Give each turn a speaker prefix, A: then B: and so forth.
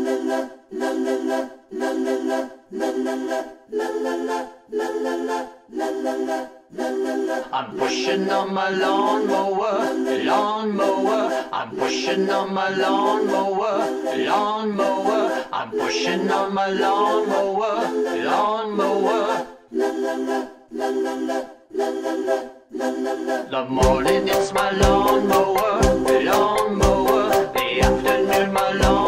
A: I'm pushing on my lawnmower, lawnmower. I'm pushing on my lawnmower, lawnmower. I'm pushing on my lawnmower, lawnmower. The morning it's my lawnmower, lawnmower. The afternoon my lawnmower.